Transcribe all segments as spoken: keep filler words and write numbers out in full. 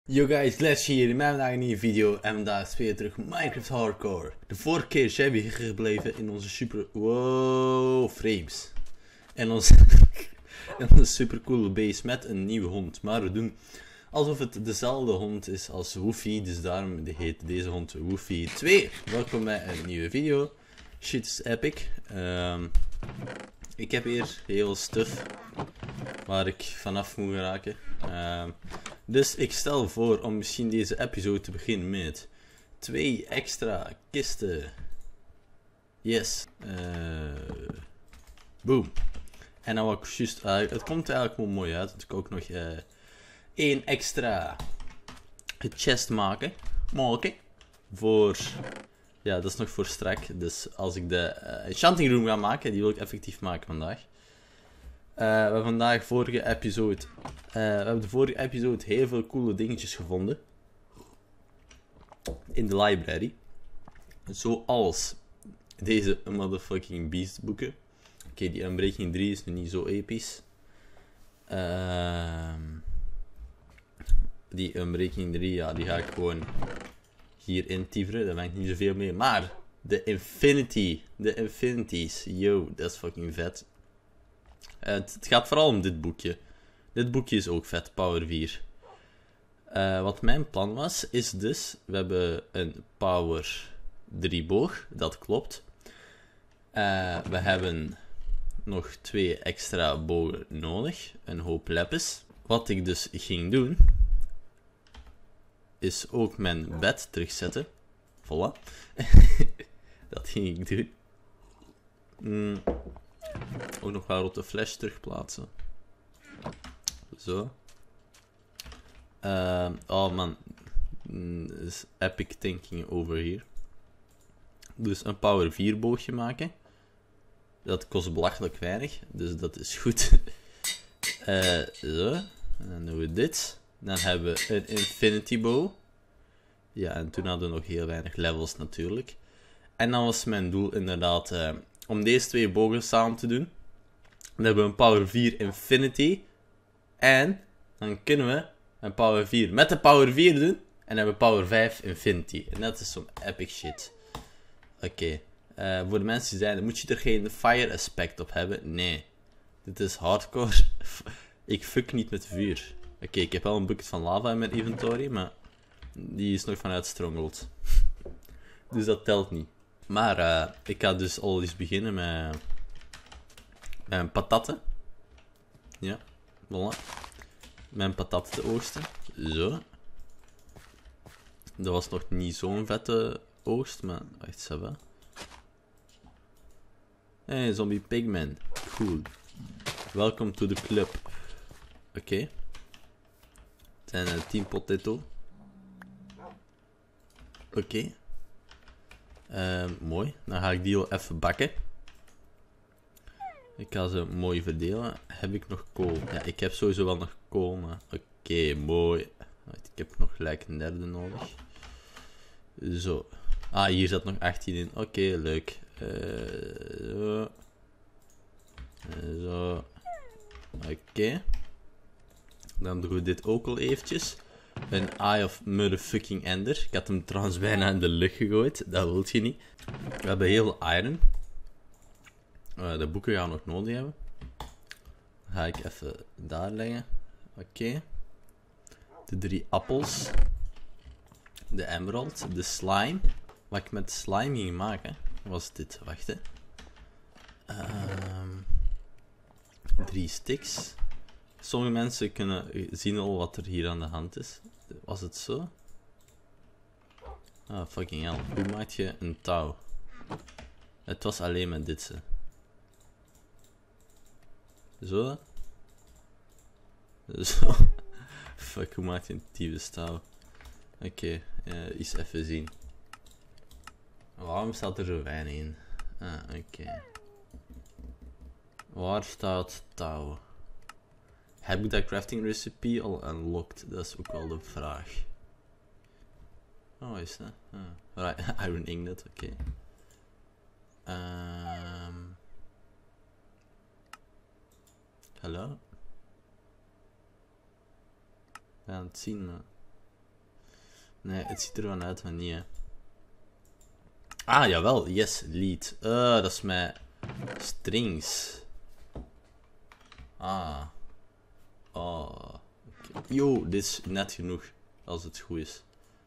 Yo guys, Glash hier in mijn vandaag een nieuwe video en vandaag speel je terug Minecraft Hardcore. De vorige keer zijn we hier gebleven in onze super... Wow, frames. En onze, en onze super coole base met een nieuwe hond. Maar we doen alsof het dezelfde hond is als Woofie, dus daarom heet deze hond Woofie twee. Welkom bij een nieuwe video. Shit is epic. Um, ik heb hier heel stuff waar ik vanaf moet geraken. Um, dus ik stel voor om misschien deze episode te beginnen met twee extra kisten. Yes. Uh, boom. En dan wat ik juist... Uh, het komt eigenlijk wel mooi uit. Dat ik ook nog uh, één extra chest maken. Maken. Voor... Ja, dat is nog voor strak. Dus als ik de uh, enchanting room ga maken, die wil ik effectief maken vandaag. Uh, we hebben vandaag vorige episode... Uh, we hebben de vorige episode heel veel coole dingetjes gevonden. In de library. Zoals deze motherfucking beast boeken. Oké, okay, die Unbreaking drie is nu niet zo episch. Uh, die Unbreaking drie, ja, die ga ik gewoon hier intieveren. Daar ben ik niet zoveel mee. Maar de Infinity. De Infinities. Yo, dat is fucking vet. Uh, het, het gaat vooral om dit boekje. Dit boekje is ook vet, Power vier. Uh, wat mijn plan was, is dus... We hebben een Power drie boog, dat klopt. Uh, we hebben nog twee extra bogen nodig. Een hoop lepis. Wat ik dus ging doen... is ook mijn bed terugzetten. Voilà. Dat ging ik doen. Mm. Ook nog wel rotte flash terugplaatsen. Zo. Uh, oh man. Mm, is epic thinking over hier. Dus een power vier boogje maken. Dat kost belachelijk weinig. Dus dat is goed. uh, zo. En dan doen we dit. Dan hebben we een infinity bow. Ja, en toen hadden we nog heel weinig levels natuurlijk. En dan was mijn doel inderdaad uh, om deze twee bogen samen te doen. Dan hebben we een power vier infinity. En dan kunnen we een power vier met de power vier doen. En dan hebben we power vijf infinity. En dat is zo'n epic shit. Oké. Okay. Uh, voor de mensen die zijn, moet je er geen fire aspect op hebben? Nee. Dit is hardcore. Ik fuck niet met vuur. Oké, okay, ik heb wel een bucket van lava in mijn inventory, maar die is nog vanuit Stronghold. Dus dat telt niet. Maar uh, ik ga dus al eens beginnen met, met een patatten. Ja, voilà. Mijn patatten te oogsten. Zo. Dat was nog niet zo'n vette oogst, maar echt ça va. Hey, zombie pigman. Cool. Welcome to the club. Oké. Okay. Het zijn uh, tien potato. Oké. Okay. Uh, mooi. Dan ga ik die al even bakken. Ik ga ze mooi verdelen. Heb ik nog kool? Ja, ik heb sowieso wel nog kool, maar... Oké, okay, mooi. Ik heb nog gelijk een derde nodig. Zo. Ah, hier zat nog achttien in. Oké, okay, leuk. Uh, zo. Uh, zo. Oké. Okay. Dan doen we dit ook al eventjes. Een Eye of Motherfucking Ender. Ik had hem trouwens bijna in de lucht gegooid. Dat wilt je niet. We hebben heel veel iron. Uh, de boeken gaan we nog nodig hebben. Dan ga ik even daar leggen. Oké. Okay. De drie appels. De emerald. De slime. Wat ik met slime ging maken was dit. Wacht hè. Um, drie sticks. Sommige mensen kunnen zien al wat er hier aan de hand is. Was het zo? Ah, fucking hell. Hoe maak je een touw? Het was alleen met dit zo. Zo. Zo. Fuck, hoe maak je een tyfus touw? Oké, okay, uh, eens even zien. Waarom staat er zo weinig in? Ah, oké. Okay. Waar staat touw? Heb ik dat crafting recipe al unlocked? Dat is ook wel de vraag. Oh, is dat? Ah. Right. Iron ingot, oké. Okay. Um. Hallo? We gaan het zien, maar... Nee, het ziet er van uit van niet, hè. Ah, jawel. Yes, lead. Uh, dat is mijn strings. Ah. Oh. Okay. Yo, dit is net genoeg. Als het goed is.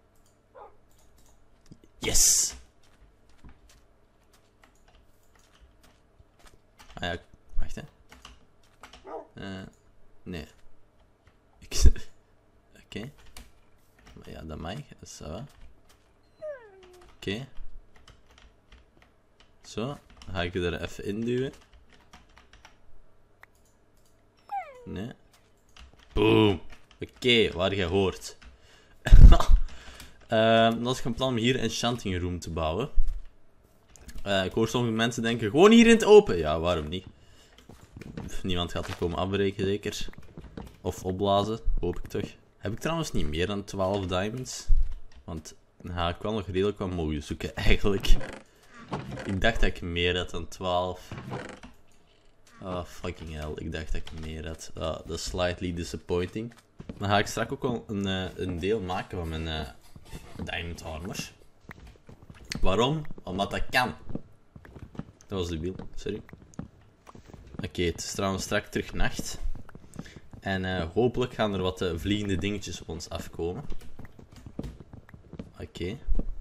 Yes! Ah ja, wacht hè. Uh, nee. Oké. Okay. Ja, dat mag. Dat is zo. Oké. Okay. Zo. Dan ga ik er even induwen. Nee. Boom. Oké, okay, waar je hoort. uh, dan is mijn plan om hier een enchanting room te bouwen. Uh, ik hoor sommige mensen denken, gewoon hier in het open. Ja, waarom niet? Niemand gaat er komen afbreken, zeker. Of opblazen, hoop ik toch. Heb ik trouwens niet meer dan twaalf diamonds? Want dan ga ik wel nog redelijk wat mogen zoeken, eigenlijk. Ik dacht dat ik meer had dan twaalf. Oh, fucking hell. Ik dacht dat ik meer had. Oh, dat is slightly disappointing. Dan ga ik straks ook wel een, uh, een deel maken van mijn uh, diamond armor. Waarom? Omdat dat kan. Dat was de wiel, sorry. Oké, okay, het is trouwens straks terug nacht. En uh, hopelijk gaan er wat uh, vliegende dingetjes op ons afkomen. Oké. Okay.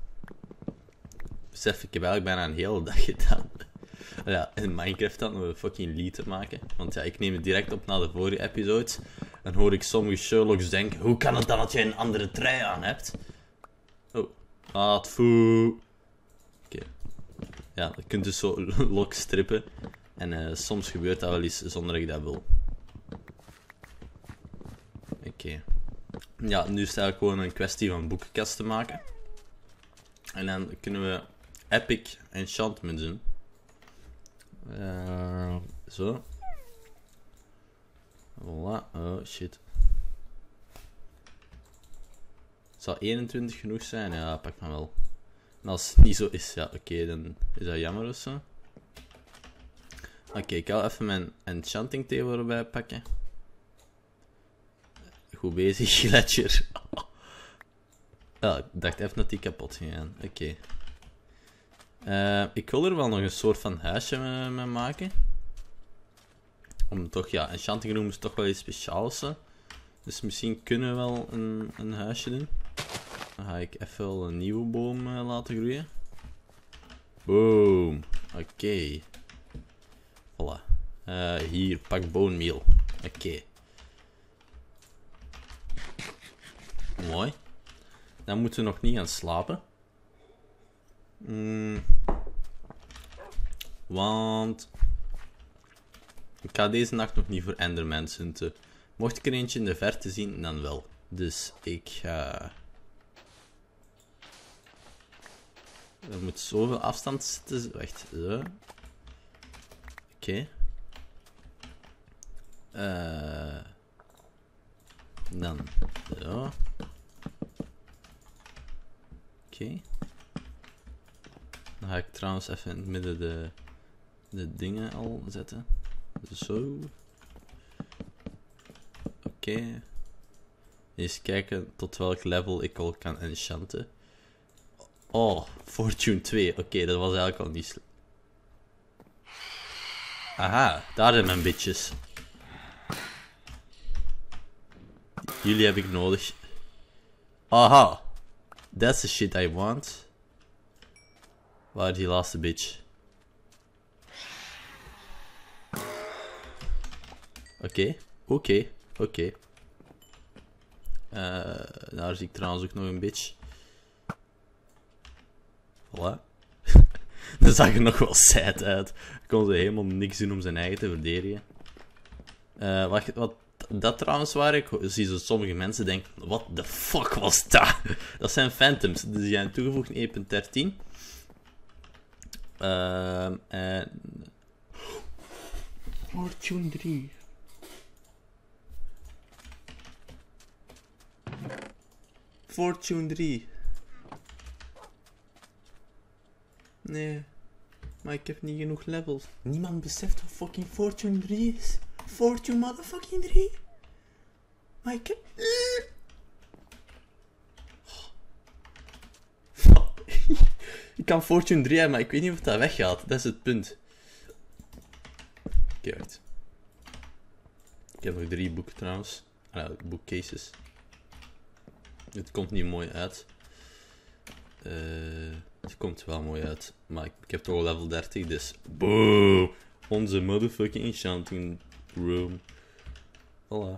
Besef, ik heb eigenlijk bijna een hele dag gedaan. Ja, in Minecraft dan om een fucking lead te maken. Want ja, ik neem het direct op na de vorige episode. Dan hoor ik sommige Sherlocks denken, hoe kan het dan dat jij een andere trui aan hebt? Oh, wat foe. Oké. Okay. Ja, je kunt dus zo lok strippen. En uh, soms gebeurt dat wel eens zonder dat ik dat wil. Oké. Okay. Ja, nu is het eigenlijk gewoon een kwestie van boekenkast te maken. En dan kunnen we epic enchantment doen. Uh, zo. Voilà. Oh shit. Zou eenentwintig genoeg zijn? Ja, pak maar wel. En als het niet zo is, ja, oké, okay, dan is dat jammer of zo. Oké, okay, ik ga even mijn enchanting table erbij pakken. Goed bezig, Gletscher. Ja, ik dacht even dat die kapot ging gaan. Oké. Okay. Uh, ik wil er wel nog een soort van huisje mee, mee maken. Om toch, ja, enchanting room is toch wel iets speciaals. Hè? Dus misschien kunnen we wel een, een huisje doen. Dan ga ik even wel een nieuwe boom uh, laten groeien. Boom. Oké. Okay. Voilà. Uh, hier, pak bone meal. Oké. Okay. Mooi. Dan moeten we nog niet gaan slapen. Mm. Want ik ga deze nacht nog niet voor Endermans hunten. Mocht ik er eentje in de verte zien, dan wel. Dus ik ga... Er moet zoveel afstand zitten. Wacht, zo. Oké. Okay. Uh... Dan zo. Oké. Okay. Dan ga ik trouwens even in het midden de, de dingen al zetten. Zo. Oké. Okay. Eens kijken tot welk level ik al kan enchanten. Oh, Fortune twee. Oké, okay, dat was eigenlijk al niet slecht. Aha, daar zijn mijn bitches. Jullie heb ik nodig. Aha. That's the shit I want. Waar is die laatste bitch? Oké, okay. oké, okay. oké. Okay. Uh, daar zie ik trouwens ook nog een bitch. Voilà. Dat zag er nog wel sad uit. Kon ze helemaal niks doen om zijn eigen te verdedigen. Uh, wat, wat dat trouwens waar ik zie zo sommige mensen denken, what the fuck was dat? Dat zijn phantoms, dus die zijn toegevoegd in één punt dertien. Uh, en... Fortune drie. Fortune drie. Nee, maar ik heb niet genoeg levels. Niemand beseft wat fucking Fortune drie is. Fortune motherfucking drie. Maar ik heb... Ik kan Fortune drie hebben, maar ik weet niet of dat weggaat. Dat is het punt. Oké, wacht. Ik heb nog drie boeken trouwens. Ah, bookcases. Het komt niet mooi uit. Uh, het komt wel mooi uit. Maar ik, ik heb toch al level dertig, dus... Boom! Onze motherfucking enchanting room. Voilà.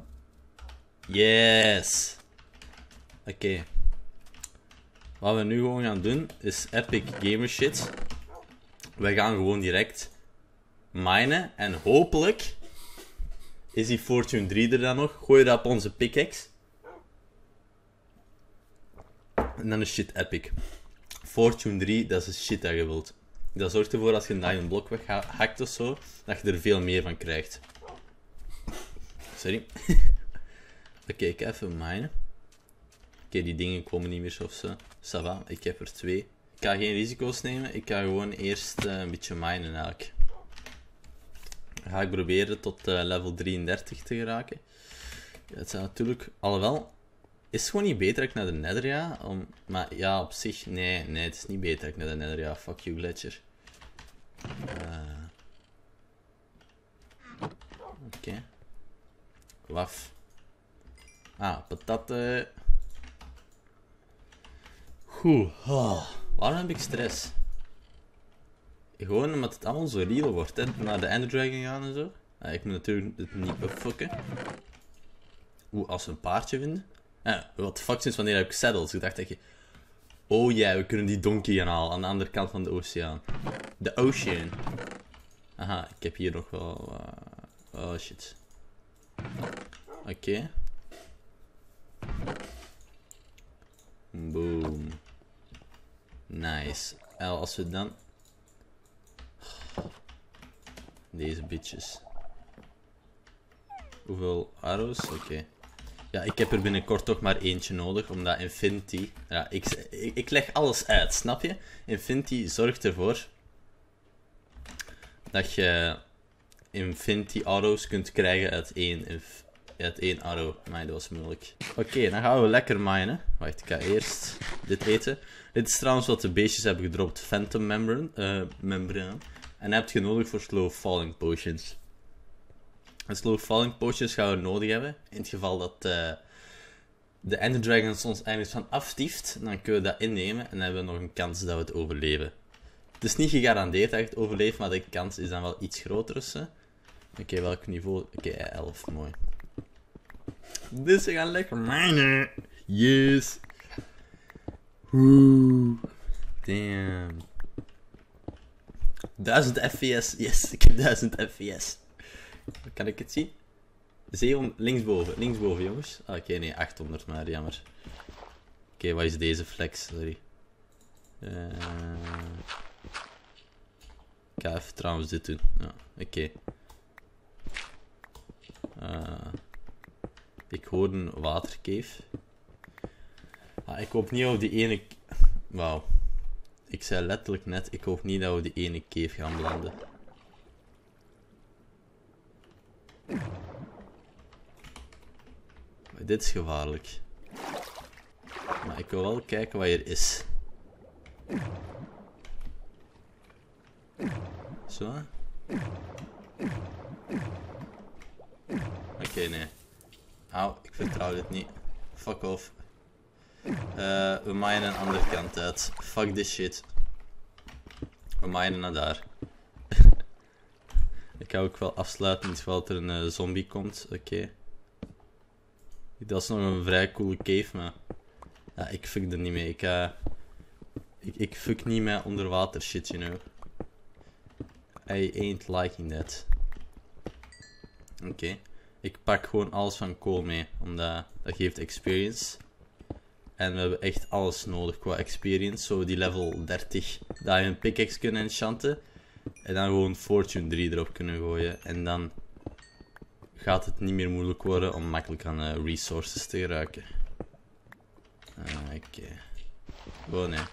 Yes! Oké. Okay. Wat we nu gewoon gaan doen, is epic gamer shit. We gaan gewoon direct minen. En hopelijk is die Fortune drie er dan nog. Gooi dat op onze pickaxe. En dan is shit epic. Fortune drie, dat is de shit dat je wilt. Dat zorgt ervoor als je een diamond blok weghakt of zo, dat je er veel meer van krijgt. Sorry. Oké, okay, ik ga even minen. Oké, okay, die dingen komen niet meer of zo. Ça va, ik heb er twee. Ik ga geen risico's nemen, ik ga gewoon eerst uh, een beetje minen eigenlijk. Dan ga ik proberen tot uh, level drieëndertig te geraken. Ja, het zijn natuurlijk, alhoewel, is het gewoon niet beter dat ik naar de Nether ga? Om, maar ja, op zich, nee, nee, het is niet beter dat ik naar de Nether ga. Fuck you, Gletscher. Uh, Oké. Okay. Waf. Ah, patat. Goed. Oh, waarom heb ik stress? Gewoon omdat het allemaal zo real wordt, hè. Naar de Ender Dragon gaan en zo. Ah, ik moet natuurlijk het niet upfucken. Oeh, als we een paardje vinden. Ja, wat fuck sinds wanneer heb ik saddles? Ik dacht dat je... Oh ja, yeah, we kunnen die donkey gaan halen aan de andere kant van de oceaan. De ocean. Aha, ik heb hier nog wel... Uh... Oh shit. Oké. Okay. Boom. Nice. En als we dan... Deze bitches. Hoeveel arrows? Oké. Okay. Ja, ik heb er binnenkort toch maar eentje nodig, omdat Infinity... Ja, ik, ik, ik leg alles uit, snap je? Infinity zorgt ervoor dat je Infinity arrows kunt krijgen uit één, uit één arrow. Maar dat was moeilijk. Oké, okay, dan gaan we lekker minen. Wacht, ik ga eerst dit eten. Dit is trouwens wat de beestjes hebben gedropt. Phantom membrane. Uh, membrane. En dat heb je nodig voor slow falling potions. En slow falling potions gaan we nodig hebben. In het geval dat uh, de Ender Dragons ons ergens van aftieft, dan kunnen we dat innemen en dan hebben we nog een kans dat we het overleven. Het is niet gegarandeerd dat je het overleeft, maar de kans is dan wel iets groter. Oké, okay, welk niveau? Oké, okay, elf, mooi. Dus we gaan lekker minen. Yes. Oeh. Damn. duizend F P S. Yes, ik heb duizend F P S. Kan ik het zien? zeehonderd, linksboven, linksboven jongens. Ah, oké, okay, nee, achthonderd, maar jammer. Oké, okay, wat is deze flex? Sorry. Uh... Ik ga even trouwens dit doen. Ja, oké. Okay. Uh... Ik hoor een watercave. Ah, ik hoop niet op die ene... Wauw. Ik zei letterlijk net, ik hoop niet dat we die ene cave gaan belanden. Maar dit is gevaarlijk. Maar ik wil wel kijken wat hier is. Zo. Oké, okay, nee. Auw, ik vertrouw dit niet. Fuck off. Uh, we minen een andere kant uit. Fuck this shit. We minen naar daar. Ik ga ook wel afsluiten, in geval dat er een uh, zombie komt. Oké. Okay. Dat is nog een vrij coole cave, maar... Ja, ik fuck er niet mee. Ik, uh... ik, ik fuck niet met onderwater shit, you know. I ain't liking that. Oké. Okay. Ik pak gewoon alles van kool mee, omdat dat geeft experience. En we hebben echt alles nodig qua experience. Zo die level dertig diamond pickaxe kunnen enchanten. En dan gewoon Fortune drie erop kunnen gooien. En dan gaat het niet meer moeilijk worden om makkelijk aan uh, resources te geraken. Uh, Oké. Okay. Gewoon nee.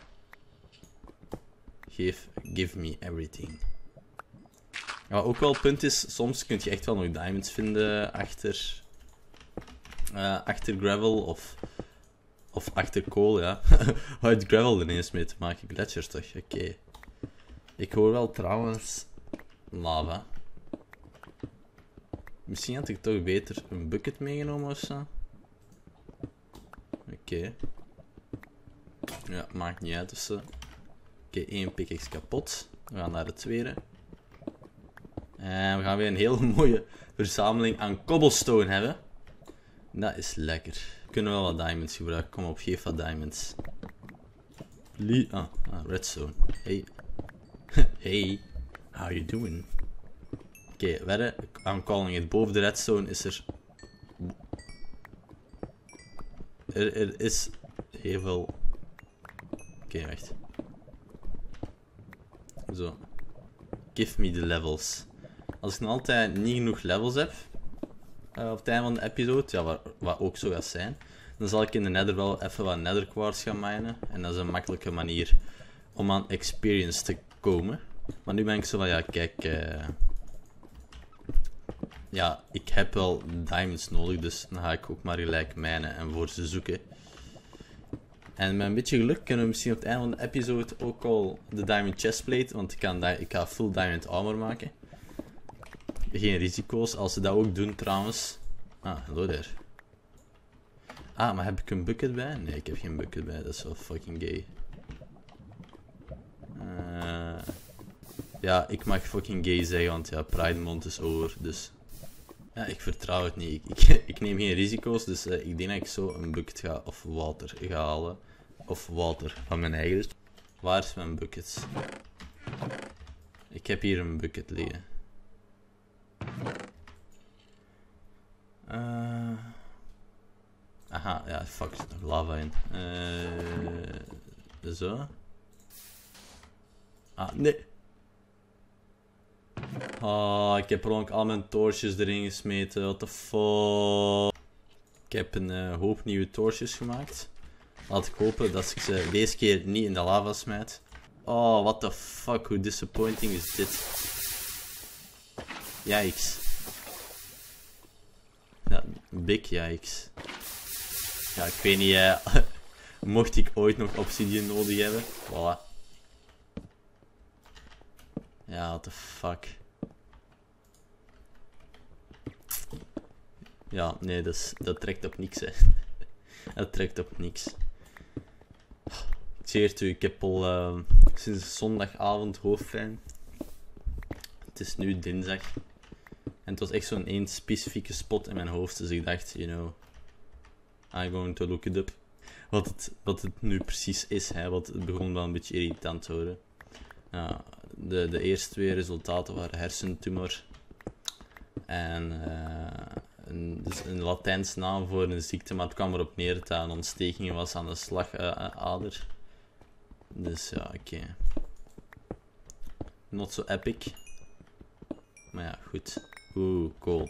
Geef, give me everything. Wat ook wel het punt is, soms kun je echt wel nog diamonds vinden achter, uh, achter gravel of Of achter kool, ja. Hard gravel er ineens mee te maken. Gletsjers toch? Oké. Okay. Ik hoor wel trouwens lava. Misschien had ik toch beter een bucket meegenomen of zo. Oké. Okay. Ja, maakt niet uit of zo. Oké, okay, één pickaxe kapot. We gaan naar de tweede. En we gaan weer een hele mooie verzameling aan cobblestone hebben. Dat is lekker. We kunnen wel wat diamonds gebruiken. Kom op, geef wat diamonds. Lee ah, ah, redstone. Hey. Hey. How you doing? Oké, okay, wedden. I'm calling it. Boven de redstone is er... Er, er is heel veel... Oké, okay, wacht. Zo. Give me the levels. Als ik nog altijd niet genoeg levels heb... Uh, op het einde van de episode, ja, wat, wat ook zo gaat zijn, dan zal ik in de nether wel even wat nether quartz gaan minen. En dat is een makkelijke manier om aan experience te komen. Maar nu ben ik zo van, ja, kijk... Uh, ja, ik heb wel diamonds nodig, dus dan ga ik ook maar gelijk minen en voor ze zoeken. En met een beetje geluk kunnen we misschien op het einde van de episode ook al de diamond chestplate, want ik, kan ik ga full diamond armor maken. Geen risico's als ze dat ook doen trouwens. Ah, hallo daar. Ah, maar heb ik een bucket bij? Nee, ik heb geen bucket bij, dat is wel fucking gay. Uh, ja, ik mag fucking gay zeggen, want ja, Pride Month is over, dus... Ja, ik vertrouw het niet. Ik, ik, ik neem geen risico's, dus uh, ik denk dat ik zo een bucket ga of water ga halen. Of water van mijn eigen. Waar is mijn bucket? Ik heb hier een bucket liggen. Uh... Aha, ja, fuck, er zit nog lava in. Uh... Zo. Ah, nee. Oh, ik heb per ongeluk al mijn torches erin gesmeten. What the fuck. Ik heb een uh, hoop nieuwe torches gemaakt. Laat ik hopen dat ik ze deze keer niet in de lava smijt. Oh, what the fuck, hoe disappointing is dit. Yikes. Ja, big yikes. Ja, ik weet niet, uh, mocht ik ooit nog obsidian nodig hebben. Voilà. Ja, what the fuck. Ja, nee, dat, is, dat trekt op niks, hè. Dat trekt op niks. Ik zeg het u, ik heb al uh, sinds zondagavond hoofdpijn. Het is nu dinsdag. En het was echt zo'n één specifieke spot in mijn hoofd, dus ik dacht, you know, I'm going to look it up. Wat het, wat het nu precies is, hè, want het begon wel een beetje irritant te worden. Ja, de, de eerste twee resultaten waren hersentumor. En uh, een, dus een Latijns naam voor een ziekte, maar het kwam erop neer dat het een ontsteking was aan de slagader. Dus ja, oké. Okay. Not so epic. Maar ja, goed. Oeh, cool.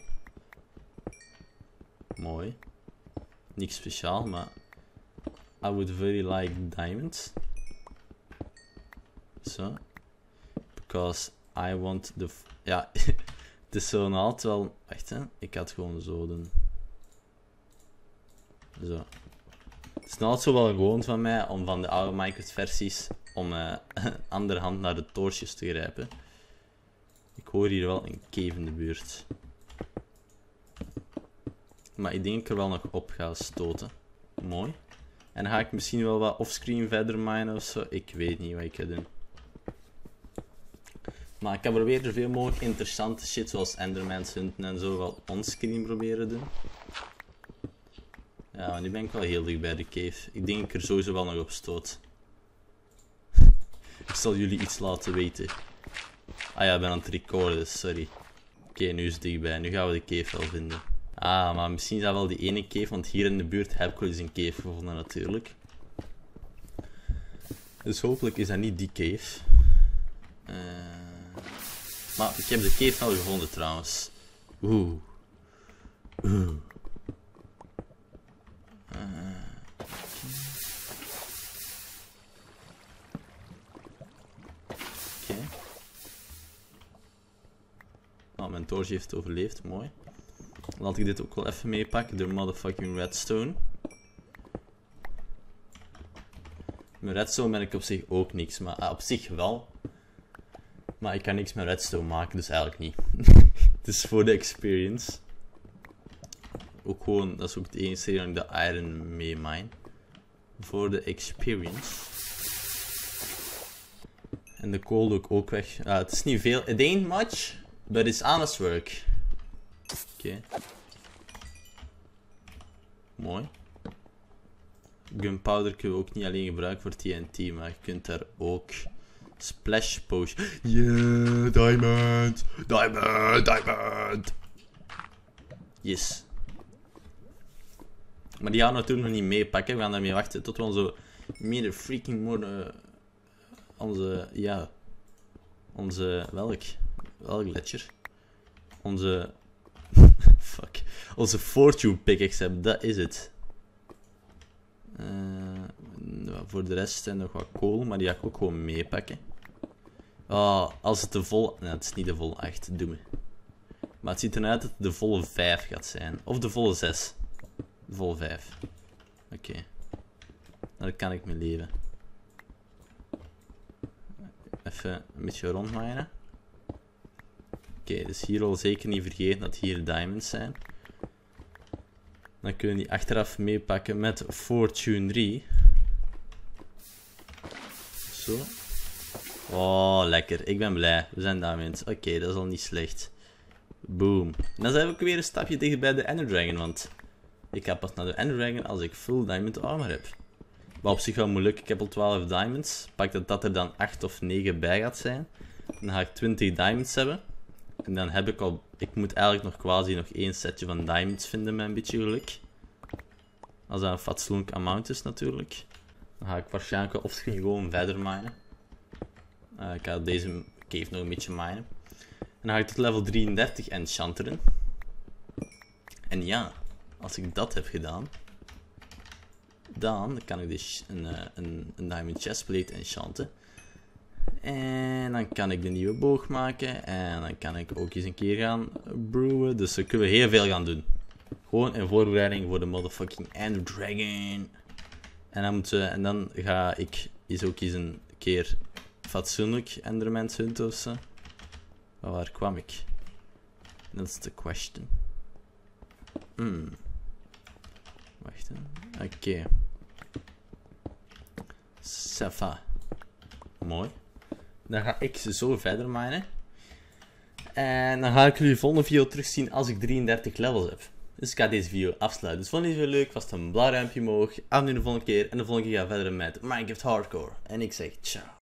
Mooi. Niks speciaal, maar... I would very like diamonds. Zo. Because I want the... F ja, het is zo altijd wel... Wacht, hè. Ik ga het gewoon zo doen. Zo. Het is altijd zo wel gewoon van mij om van de oude Minecraft versies om uh, andere hand naar de torches te grijpen. Ik hoor hier wel een cave in de buurt. Maar ik denk dat ik er wel nog op ga stoten. Mooi. En dan ga ik misschien wel wat offscreen verder minen of zo. Ik weet niet wat ik ga doen. Maar ik ga proberen zoveel mogelijk interessante shit zoals Endermans hunten en zo wel onscreen proberen doen. Ja, maar nu ben ik wel heel dicht bij de cave. Ik denk dat ik er sowieso wel nog op stoot. Ik zal jullie iets laten weten. Ah ja, ik ben aan het recorden, sorry. Oké, okay, nu is het dichtbij. Nu gaan we de cave wel vinden. Ah, maar misschien is dat wel die ene cave, want hier in de buurt heb ik wel eens een cave gevonden natuurlijk. Dus hopelijk is dat niet die cave. Uh... Maar ik heb de cave wel gevonden trouwens. Oeh. Oeh. Uh... Oké. Okay. Oh, mijn torch heeft overleefd, mooi. Laat ik dit ook wel even meepakken, de motherfucking redstone. Met redstone ben ik op zich ook niks, maar ah, op zich wel. Maar ik kan niks met redstone maken, dus eigenlijk niet. Het is voor de experience. Ook gewoon, dat is ook het enige dat ik de iron mee mine. Voor de experience. En de kool doe ik ook weg. Uh, het is niet veel. It ain't much, but it's honest work. Oké. Okay. Mooi. Gunpowder kun je ook niet alleen gebruiken voor T N T, maar je kunt daar ook splash potion. Yeah, diamond! Diamond! Diamond! Yes. Maar die gaan we natuurlijk nog niet meepakken. We gaan daarmee wachten tot we onze meer freaking more. Onze. Ja. Onze. Welk? Welk ledger? Onze. Fuck. Onze fortune pickaxe hebben, dat is het. Uh, voor de rest zijn nog wat kool, maar die ga ik ook gewoon meepakken. Oh, als het de volle. Nee, het is niet de volle acht, doe me. Maar het ziet eruit dat het de volle vijf gaat zijn. Of de volle zes. De volle vijf. Oké. Okay. Daar kan ik mee leven. Even een beetje rondmijnen. Oké, okay, dus hier al zeker niet vergeten dat hier diamonds zijn. Dan kunnen we die achteraf meepakken met Fortune drie. Zo. Oh, lekker. Ik ben blij. We zijn diamonds. Oké, okay, dat is al niet slecht. Boom. En dan zijn we ook weer een stapje dichter bij de Ender Dragon, want ik ga pas naar de Ender Dragon als ik full diamond armor heb. Wat op zich wel moeilijk. Ik heb al twaalf diamonds. Pak dat dat er dan acht of negen bij gaat zijn. Dan ga ik twintig diamonds hebben. En dan heb ik al... Ik moet eigenlijk nog quasi nog één setje van diamonds vinden met een beetje geluk. Als dat een fatsoenlijk amount is natuurlijk. Dan ga ik waarschijnlijk of gewoon verder minen. Uh, ik ga deze cave nog een beetje minen. En dan ga ik tot level drieëndertig enchanteren. En ja, als ik dat heb gedaan... Dan kan ik dus een, een, een diamond chestplate enchanten. En dan kan ik de nieuwe boog maken. En dan kan ik ook eens een keer gaan brewen. Dus dan kunnen we heel veel gaan doen. Gewoon in voorbereiding voor de motherfucking Ender Dragon. En dan, moeten we, en dan ga ik eens ook eens een keer fatsoenlijk Endermans hunten of zo. Maar waar kwam ik? That's the question. Hmm. Wacht hè. Oké. Okay. Safa. Mooi. Dan ga ik zo verder minen. En dan ga ik jullie de volgende video terugzien als ik drieëndertig levels heb. Dus ik ga deze video afsluiten. Dus vond je deze video leuk? Was het een blauw duimpje omhoog. Abonneer de volgende keer. En de volgende keer ga ik verder met Minecraft Hardcore. En ik zeg ciao.